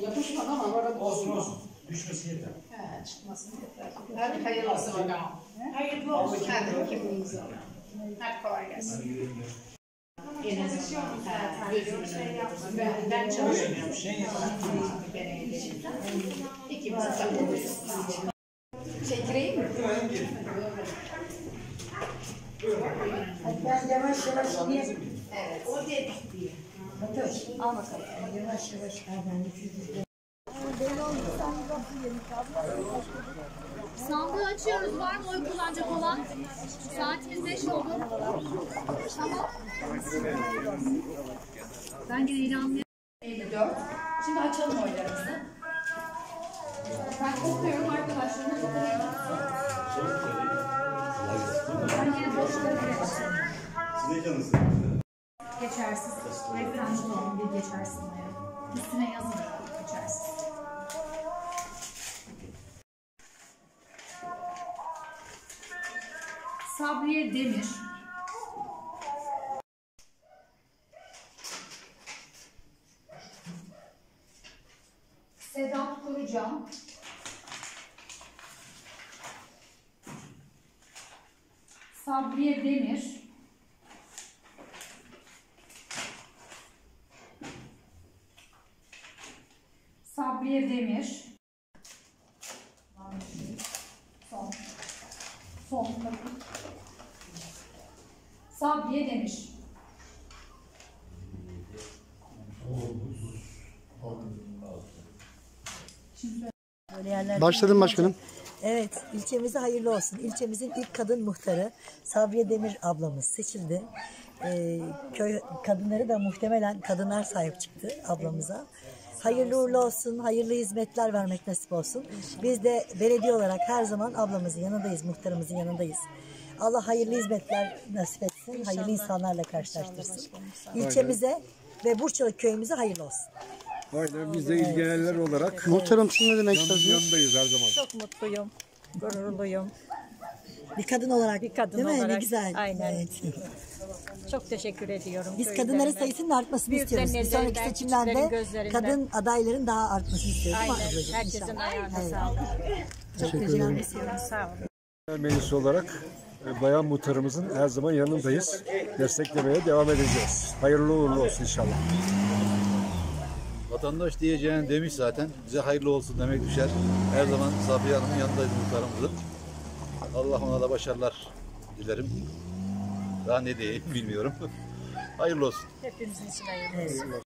Yapışmadı ama orada Olsun. Düşmesi yeter. He, çıkmasın yeter. Hadi hayırlısı bakalım. Hayırlı olsun. Hadi kimliğinizi alın. Hadi kolay gelsin. Çalışıyorum zaten. Ben çalışmıyorum. İkimiz takılıyoruz. Çekireyim mi? Ben yavaş yavaş yiyeyim. Evet. O dedik diye. Otur. Al bakalım. Yavaş yavaş. Sandığı açıyoruz. Var mı oy kullanacak olan? Saatimiz 5 oldu. Tamam. Ben yine ilanlayayım. 54. Şimdi açalım oylarımızı. Ben okuyorum arkadaşlarıma fotoğrafı. Ben yine boşları bile açıyorum. Geçersiz. Referans olan bir geçersiz. Üstüne yazın. Geçersiz. Sabriye Demir. Sedat Kurucan. Sabriye Demir. Sabriye Demir. Son. Sabriye Demir. Başladım başkanım. Evet, ilçemize hayırlı olsun. İlçemizin ilk kadın muhtarı Sabriye Demir ablamız seçildi. Köy kadınları da muhtemelen kadınlar sahip çıktı ablamıza. Hayırlı uğurlu olsun, hayırlı hizmetler vermek nasip olsun. Biz de belediye olarak her zaman ablamızın yanındayız, muhtarımızın yanındayız. Allah hayırlı hizmetler nasip etsin, hayırlı insanlarla karşılaştırsın. İlçemize ve Burçalık köyümüze hayırlı olsun. Aynen, biz de ilgilenenler olarak Muhtarım siz ne demek istersiniz? yanındayız her zaman. Çok mutluyum, gururluyum. Bir kadın olarak, Bir kadın değil mi? olarak, Ne güzel. aynen. Evet. Çok teşekkür ediyorum. Biz köylerime. kadınların sayısının artmasını Büyüklerin istiyoruz. Bir sonraki ellerinden, seçimlerde küçüklerin gözlerinden. kadın adayların daha artmasını istiyoruz. Değil mi Aynen, ablacığım? herkesin İnşallah. ayağına Evet. sağlık. Çok teşekkür ederim. Sağ olun. Meclisi olarak bayan muhtarımızın her zaman yanındayız. Desteklemeye devam edeceğiz. Hayırlı uğurlu olsun inşallah. Vatandaş diyeceğini demiş zaten. Bize hayırlı olsun demek düşer. Her zaman Sabriye Hanım'ın yanındayız muhtarımızın. Allah ona da başarılar dilerim. Daha ne diyeyim bilmiyorum. Hayırlı olsun. Hepimizin için hayırlı olsun.